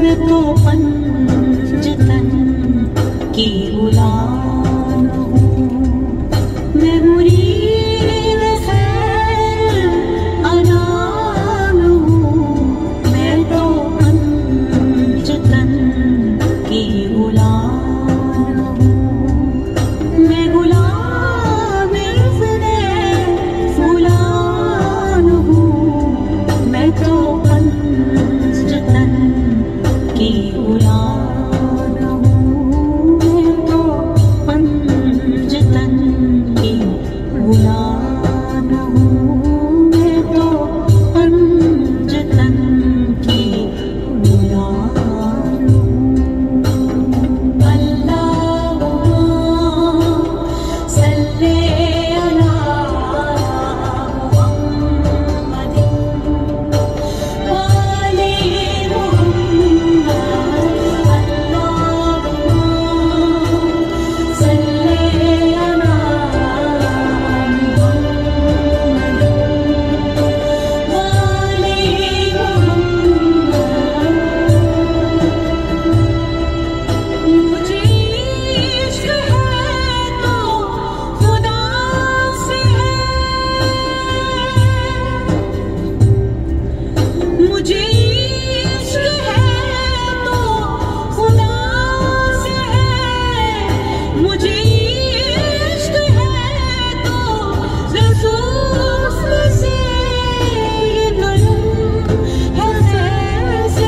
मैं तो पंजतन की गुलाम हूँ, मैं मुरीद खैर अनाम हूँ, मैं तो पंजतन की गुलाम हूँ, मैं गुलाम इज़्ने फुलान हूँ, मैं तो पंजतन की गुलाम हूँ, मैं तो पंजतन की गुलाम हूँ, मैं तो पंजतन की गुलाम हूँ। अल्लाहुम्मा सल्ले अला मुहम्मदिन व आले मुहम्मद। अल्लाहुम्मा सल्ले अला मुझे इश्क है तो खुदा से है, मुझे इश्क है तो खुदा से है, मुझे इश्क है तो रसूल से, ये कलम है खैर से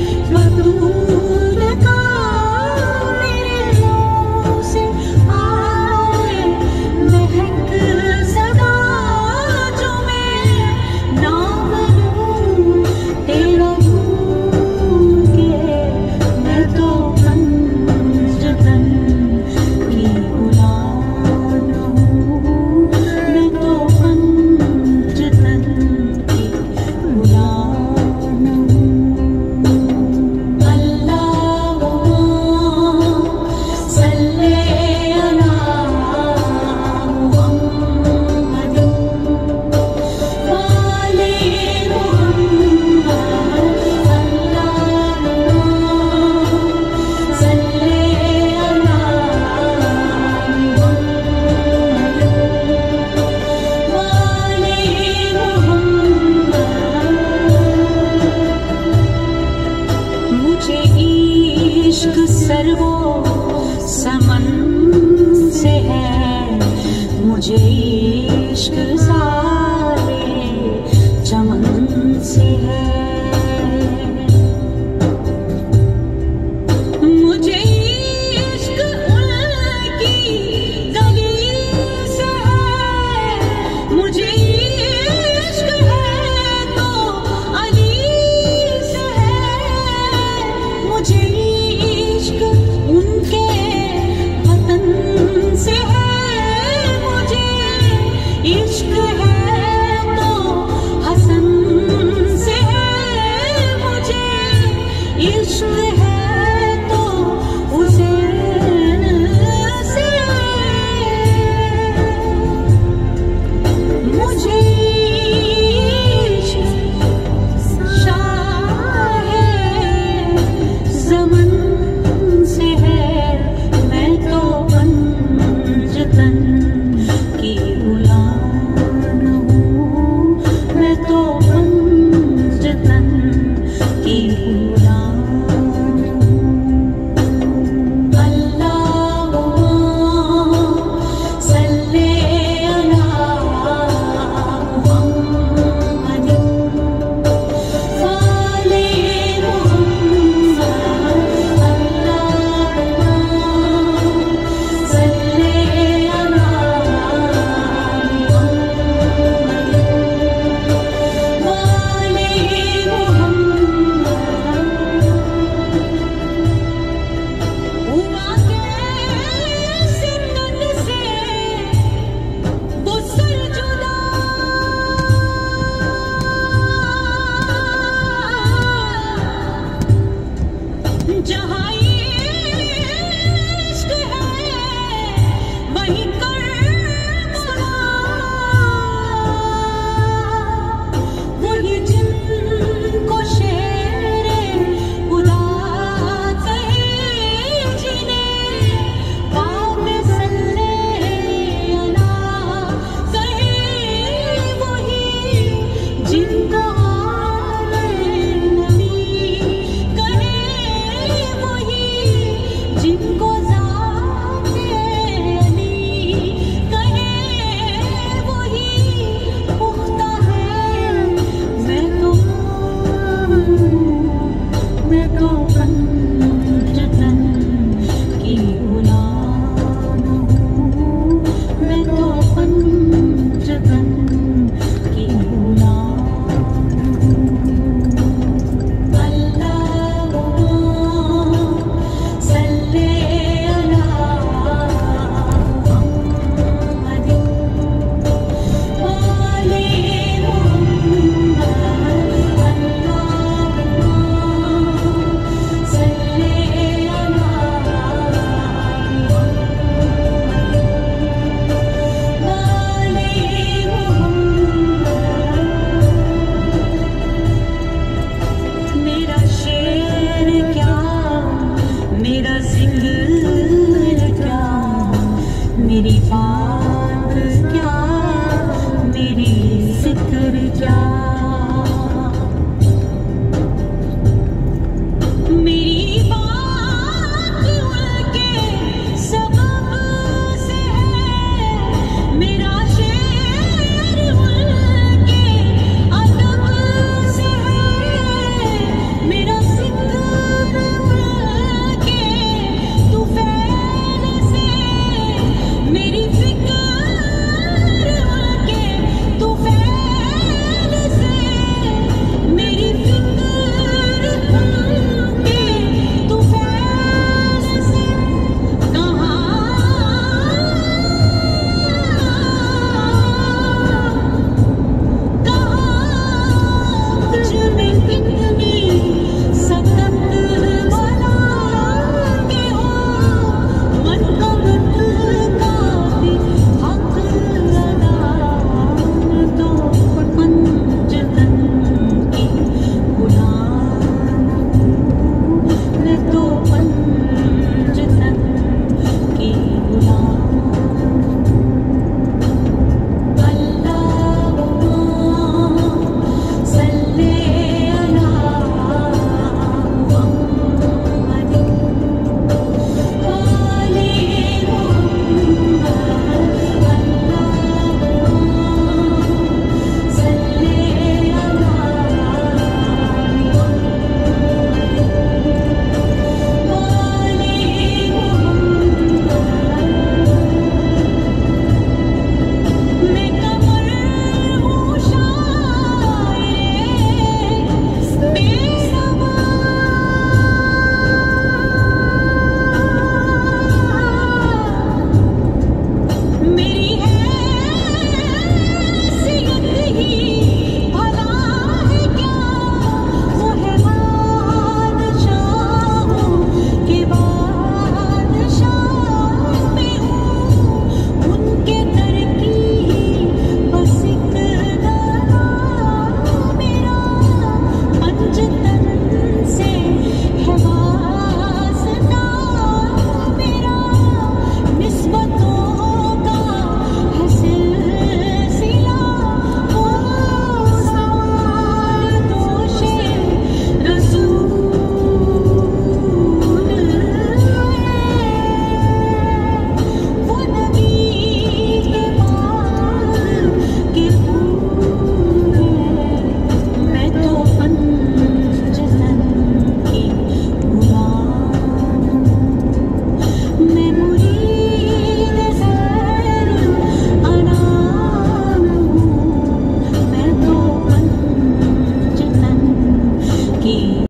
बतूल का, मेरे मुँह से आए महक सदा, जो मैं नाम लूँ तेरा भूल के, मैं तो पंजतन की गुलाम हूँ, मैं तो पंजतन की गुलाम हूँ। अल्लाहुम्मा सल्ले अला मुहम्मदिन व आले मुहम्मद। अल्लाहुम्मा सल्ले अला मुहम्मदिन व आले मुहम्मद। मुझे इश्क सर्वो समन से है, मुझे इश्क सारे चमन से है, मुझे इश्क उनकी गली से है, मुझे इश्क है तो अली से है, मुझे इश्क उनके वतन से है, मुझे इश्क है तो हसन से है, मुझे इश्क